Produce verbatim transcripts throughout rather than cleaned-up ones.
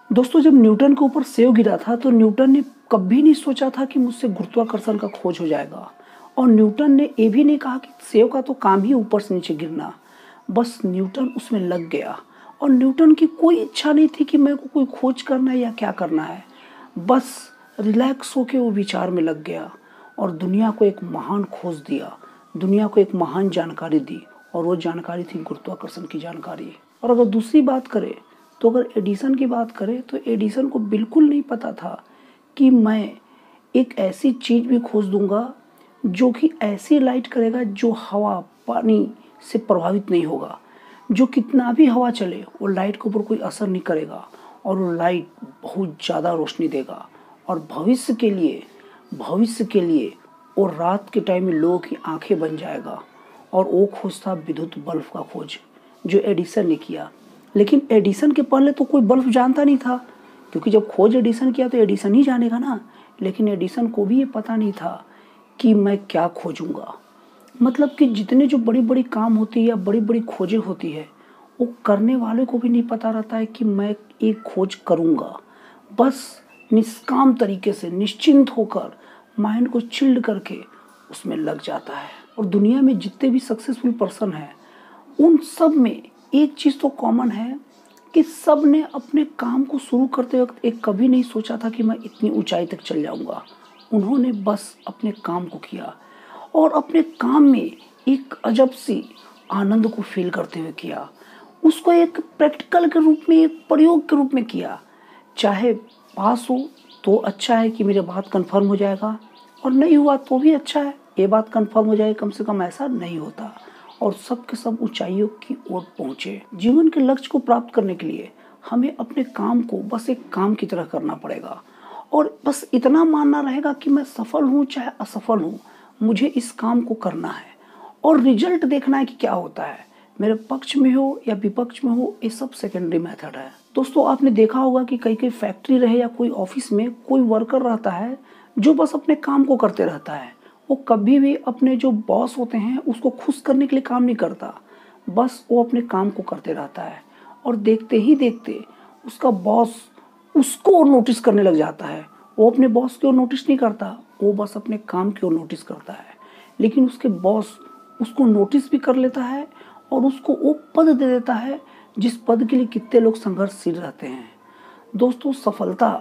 दोस्तों, जब न्यूटन के ऊपर सेव गिरा था तो न्यूटन ने कभी नहीं सोचा था कि मुझसे गुरुत्वाकर्षण का खोज हो जाएगा। और न्यूटन ने ये भी नहीं कहा कि सेव का तो काम ही ऊपर से नीचे गिरना। बस न्यूटन उसमें लग गया और न्यूटन की कोई इच्छा नहीं थी कि मेरे को कोई खोज करना है या क्या करना है। बस रिलैक्स होके वो विचार में लग गया और दुनिया को एक महान खोज दिया, दुनिया को एक महान जानकारी दी, और वो जानकारी थी गुरुत्वाकर्षण की जानकारी। और अगर दूसरी बात करें तो अगर एडिसन की बात करें तो एडिसन को बिल्कुल नहीं पता था कि मैं एक ऐसी चीज़ भी खोज दूंगा जो कि ऐसी लाइट करेगा जो हवा पानी से प्रभावित नहीं होगा, जो कितना भी हवा चले वो लाइट के ऊपर कोई असर नहीं करेगा और वो लाइट बहुत ज़्यादा रोशनी देगा। और भविष्य के लिए भविष्य के लिए वो रात के टाइम में लोगों की आंखें बन जाएगा। और वो खोज था विद्युत बल्ब का खोज, जो एडिसन ने किया। लेकिन एडिसन के पहले तो कोई बल्ब जानता नहीं था, क्योंकि जब खोज एडिसन किया तो एडिसन ही जानेगा ना। लेकिन एडिसन को भी ये पता नहीं था कि मैं क्या खोजूंगा। मतलब कि जितने जो बड़ी बड़ी काम होती है या बड़ी बड़ी खोजें होती है, वो करने वाले को भी नहीं पता रहता है कि मैं एक खोज करूंगा। बस निष्काम तरीके से निश्चिंत होकर माइंड को चिल्ड करके उसमें लग जाता है। और दुनिया में जितने भी सक्सेसफुल पर्सन हैं, उन सब में एक चीज़ तो कॉमन है कि सब ने अपने काम को शुरू करते वक्त एक कभी नहीं सोचा था कि मैं इतनी ऊंचाई तक चल जाऊंगा। उन्होंने बस अपने काम को किया और अपने काम में एक अजब सी आनंद को फील करते हुए किया। उसको एक प्रैक्टिकल के रूप में, एक प्रयोग के रूप में किया। चाहे पास हो तो अच्छा है कि मेरी बात कंफर्म हो जाएगा, और नहीं हुआ तो भी अच्छा है, ये बात कंफर्म हो जाए। कम से कम ऐसा नहीं होता और सब के सब ऊंचाइयों की ओर पहुंचे। जीवन के लक्ष्य को प्राप्त करने के लिए हमें अपने काम को बस एक काम की तरह करना पड़ेगा और बस इतना मानना रहेगा कि मैं सफल हूं चाहे असफल हूं, मुझे इस काम को करना है और रिजल्ट देखना है कि क्या होता है, मेरे पक्ष में हो या विपक्ष में हो, ये सब सेकेंडरी मेथड है। दोस्तों, आपने देखा होगा कि कई कई फैक्ट्री रहे या कोई ऑफिस में कोई वर्कर रहता है जो बस अपने काम को करते रहता है। वो कभी भी अपने जो बॉस होते हैं उसको खुश करने के लिए काम नहीं करता, बस वो अपने काम को करते रहता है। और देखते ही देखते उसका बॉस उसको नोटिस करने लग जाता है। वो अपने बॉस की ओर नोटिस नहीं करता, वो बस अपने काम की ओर नोटिस करता है। लेकिन उसके बॉस उसको नोटिस भी कर लेता है और उसको वो पद दे देता है जिस पद के लिए कितने लोग संघर्षशील रहते हैं। दोस्तों, सफलता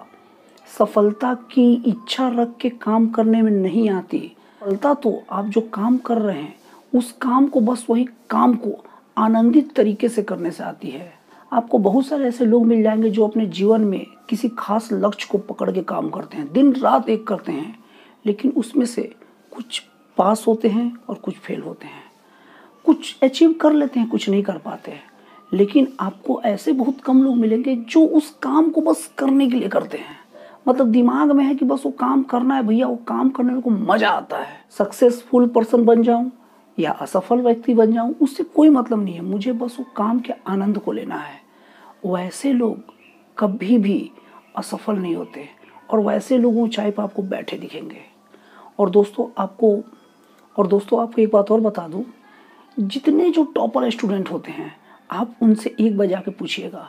सफलता की इच्छा रख के काम करने में नहीं आती। सफलता तो आप जो काम कर रहे हैं उस काम को, बस वही काम को आनंदित तरीके से करने से आती है। आपको बहुत सारे ऐसे लोग मिल जाएंगे जो अपने जीवन में किसी खास लक्ष्य को पकड़ के काम करते हैं, दिन रात एक करते हैं, लेकिन उसमें से कुछ पास होते हैं और कुछ फेल होते हैं, कुछ अचीव कर लेते हैं, कुछ नहीं कर पाते हैं। लेकिन आपको ऐसे बहुत कम लोग मिलेंगे जो उस काम को बस करने के लिए करते हैं। मतलब दिमाग में है कि बस वो काम करना है भैया, वो काम करने में को मजा आता है। सक्सेसफुल पर्सन बन जाऊं या असफल व्यक्ति बन जाऊं, उससे कोई मतलब नहीं है, मुझे बस वो काम के आनंद को लेना है। वैसे लोग कभी भी असफल नहीं होते और वैसे लोग ऊंचाई पर आपको बैठे दिखेंगे। और दोस्तों आपको और दोस्तों आपको एक बात और बता दूं, जितने जो टॉपर स्टूडेंट होते हैं, आप उनसे एक बार जाके पूछिएगा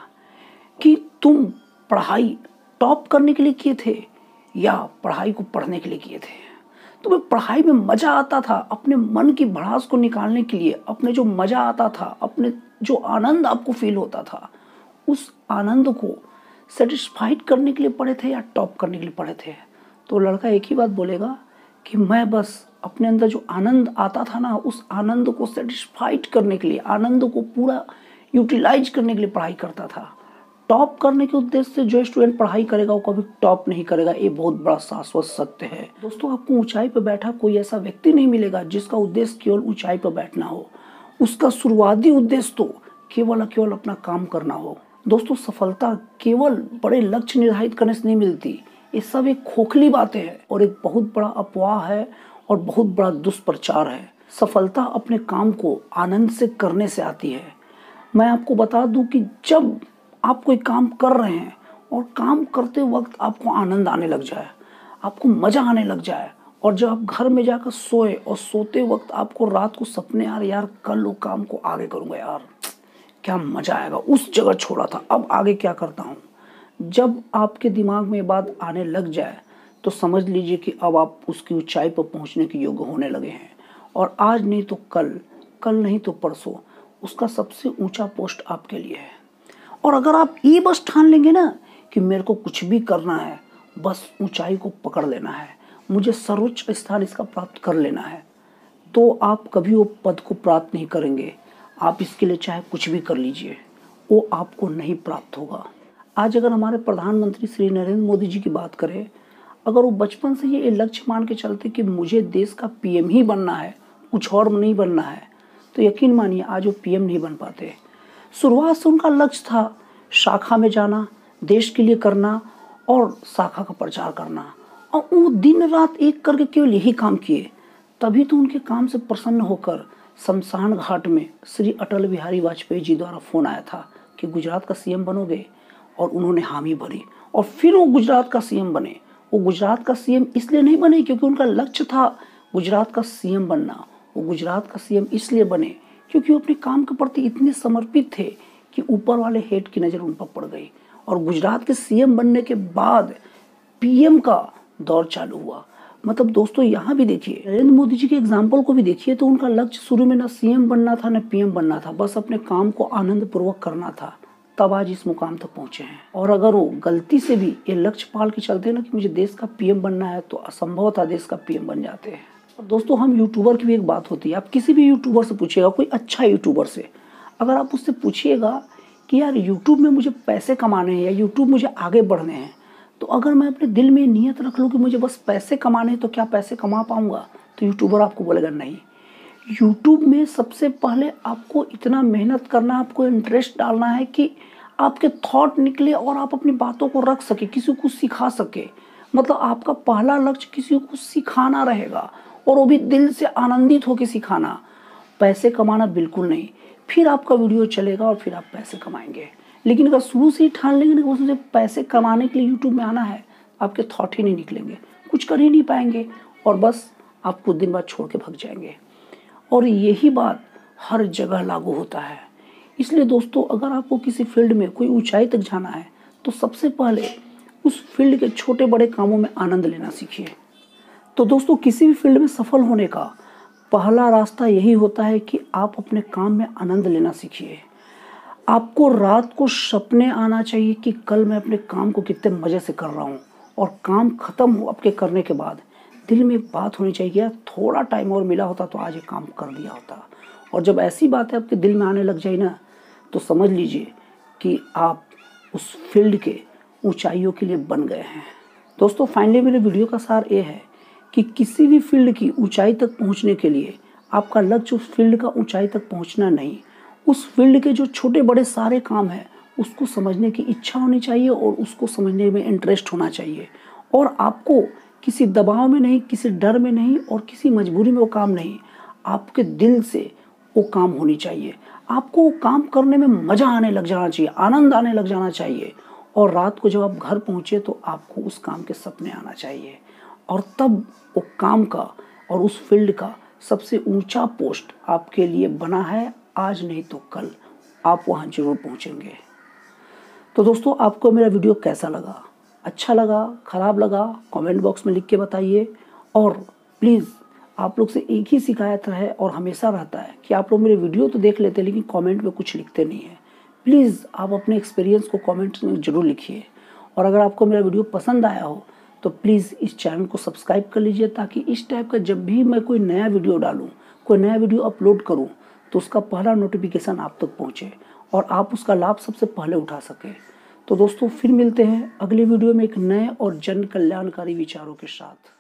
कि तुम पढ़ाई टॉप करने के लिए किए थे या पढ़ाई को पढ़ने के लिए किए थे। तुम्हें पढ़ाई में मजा आता था, अपने मन की भड़ास को निकालने के लिए, अपने जो मजा आता था, अपने जो आनंद आपको फील होता था, उस आनंद को सेटिस्फाइड करने के लिए पढ़े थे या टॉप करने के लिए पढ़े थे। तो लड़का एक ही बात बोलेगा कि मैं बस अपने अंदर जो आनंद आता था ना, उस आनंद को सेटिस्फाइड करने के लिए, आनंद को पूरा यूटिलाइज करने के लिए पढ़ाई करता था। टॉप करने के उद्देश्य से जो स्टूडेंट पढ़ाई करेगा वो कभी टॉप नहीं करेगा, ये बहुत बड़ा शाश्वत सत्य है। दोस्तों, आपको ऊंचाई पर बैठा कोई ऐसा व्यक्ति नहीं मिलेगा जिसका उद्देश्य केवल ऊंचाई पर बैठना हो। उसका शुरुआती उद्देश्य तो केवल केवल अपना काम करना हो। दोस्तों, सफलता केवल बड़े लक्ष्य निर्धारित करने से नहीं मिलती। ये सब एक खोखली बातें हैं और एक बहुत बड़ा अफवाह है और बहुत बड़ा दुष्प्रचार है। सफलता अपने काम को आनंद से करने से आती है। मैं आपको बता दूं कि जब आप कोई काम कर रहे हैं और काम करते वक्त आपको आनंद आने लग जाए, आपको मजा आने लग जाए, और जब आप घर में जाकर सोए और सोते वक्त आपको रात को सपने आ रहे, यार कल वो काम को आगे करूंगा, यार क्या मजा आएगा, उस जगह छोड़ा था अब आगे क्या करता हूँ, जब आपके दिमाग में बात आने लग जाए तो समझ लीजिए कि अब आप उसकी ऊंचाई पर पहुंचने के योग्य होने लगे हैं, और आज नहीं तो कल, कल नहीं तो परसों उसका सबसे ऊंचा पोस्ट आपके लिए है। और अगर आप ये बस ठान लेंगे ना कि मेरे को कुछ भी करना है, बस ऊंचाई को पकड़ लेना है, मुझे सर्वोच्च स्थान इसका प्राप्त कर लेना है, तो आप कभी वो पद को प्राप्त नहीं करेंगे। आप इसके लिए चाहे कुछ भी कर लीजिए, वो आपको नहीं प्राप्त होगा। आज अगर हमारे प्रधानमंत्री श्री नरेंद्र मोदी जी की बात करें, अगर वो बचपन से ये लक्ष्य मान के चलते कि मुझे देश का पीएम ही बनना है, कुछ और नहीं बनना है, तो यकीन मानिए आज वो पीएम नहीं बन पाते। शुरुआत से उनका लक्ष्य था शाखा में जाना, देश के लिए करना और शाखा का प्रचार करना, और वो दिन रात एक करके केवल यही काम किए। तभी तो उनके काम से प्रसन्न होकर शमशान घाट में श्री अटल बिहारी वाजपेयी जी द्वारा फोन आया था कि गुजरात का सीएम बनोगे, और उन्होंने हामी भरी और फिर वो गुजरात का सीएम बने। वो गुजरात का सीएम इसलिए नहीं बने क्योंकि उनका लक्ष्य था गुजरात का सीएम बनना, वो गुजरात का सीएम इसलिए बने क्योंकि वो अपने काम के प्रति इतने समर्पित थे कि ऊपर वाले हेड की नज़र उन पर पड़ गई, और गुजरात के सीएम बनने के बाद पीएम का दौर चालू हुआ। मतलब दोस्तों यहाँ भी देखिए, नरेंद्र मोदी जी के एग्जाम्पल को भी देखिए, तो उनका लक्ष्य शुरू में ना सीएम बनना था ना पीएम बनना था, बस अपने काम को आनंद पूर्वक करना था, तब आज इस मुकाम तक पहुंचे हैं। और अगर वो गलती से भी ये लक्ष्य पाल के चलते ना कि मुझे देश का पीएम बनना है, तो असंभव था देश का पीएम बन जाते हैं। और दोस्तों हम यूट्यूबर की भी एक बात होती है, आप किसी भी यूट्यूबर से पूछिएगा, कोई अच्छा यूट्यूबर से, अगर आप उससे पूछिएगा कि यार यूट्यूब में मुझे पैसे कमाने हैं या यूट्यूब मुझे आगे बढ़ने हैं, तो अगर मैं अपने दिल में नियत रख लूँ कि मुझे बस पैसे कमाने हैं, तो क्या पैसे कमा पाऊंगा? तो यूट्यूबर आपको बोलेगा नहीं। यूट्यूब में सबसे पहले आपको इतना मेहनत करना, आपको इंटरेस्ट डालना है कि आपके थॉट निकले और आप अपनी बातों को रख सके, किसी को सिखा सके। मतलब आपका पहला लक्ष्य किसी को सिखाना रहेगा, और वो भी दिल से आनंदित होकर सिखाना, पैसे कमाना बिल्कुल नहीं। फिर आपका वीडियो चलेगा और फिर आप पैसे कमाएंगे। लेकिन अगर शुरू से ही ठान लेंगे ना उसमें पैसे कमाने के लिए यूट्यूब में आना है, आपके थॉट ही नहीं निकलेंगे, कुछ कर ही नहीं पाएंगे, और बस आप कुछ दिन बाद छोड़ के भाग जाएंगे। और यही बात हर जगह लागू होता है। इसलिए दोस्तों अगर आपको किसी फील्ड में कोई ऊंचाई तक जाना है, तो सबसे पहले उस फील्ड के छोटे बड़े कामों में आनंद लेना सीखिए। तो दोस्तों किसी भी फील्ड में सफल होने का पहला रास्ता यही होता है कि आप अपने काम में आनंद लेना सीखिए। आपको रात को सपने आना चाहिए कि कल मैं अपने काम को कितने मज़े से कर रहा हूँ, और काम खत्म हो आपके करने के बाद दिल में बात होनी चाहिए कि यार थोड़ा टाइम और मिला होता तो आज ये काम कर दिया होता। और जब ऐसी बातें आपके दिल में आने लग जाए ना, तो समझ लीजिए कि आप उस फील्ड के ऊंचाइयों के लिए बन गए हैं। दोस्तों फाइनली मेरे वीडियो का सार ये है कि किसी भी फील्ड की ऊंचाई तक पहुंचने के लिए आपका लक्ष्य उस फील्ड का ऊंचाई तक पहुंचना नहीं, उस फील्ड के जो छोटे बड़े सारे काम हैं उसको समझने की इच्छा होनी चाहिए, और उसको समझने में इंटरेस्ट होना चाहिए। और आपको किसी दबाव में नहीं, किसी डर में नहीं, और किसी मजबूरी में वो काम नहीं, आपके दिल से वो काम होनी चाहिए। आपको वो काम करने में मज़ा आने लग जाना चाहिए, आनंद आने लग जाना चाहिए, और रात को जब आप घर पहुँचे तो आपको उस काम के सपने आना चाहिए, और तब वो काम का और उस फील्ड का सबसे ऊंचा पोस्ट आपके लिए बना है। आज नहीं तो कल आप वहाँ जरूर पहुँचेंगे। तो दोस्तों आपको मेरा वीडियो कैसा लगा, अच्छा लगा, ख़राब लगा, कमेंट बॉक्स में लिख के बताइए। और प्लीज़ आप लोग से एक ही शिकायत है और हमेशा रहता है कि आप लोग मेरे वीडियो तो देख लेते हैं लेकिन कमेंट में कुछ लिखते नहीं हैं। प्लीज़ आप अपने एक्सपीरियंस को कमेंट में ज़रूर लिखिए। और अगर आपको मेरा वीडियो पसंद आया हो तो प्लीज़ इस चैनल को सब्सक्राइब कर लीजिए, ताकि इस टाइप का जब भी मैं कोई नया वीडियो डालूँ, कोई नया वीडियो अपलोड करूँ, तो उसका पहला नोटिफिकेशन आप तक पहुँचे और आप उसका लाभ सबसे पहले उठा सकें। तो दोस्तों फिर मिलते हैं अगली वीडियो में एक नए और जन कल्याणकारी विचारों के साथ।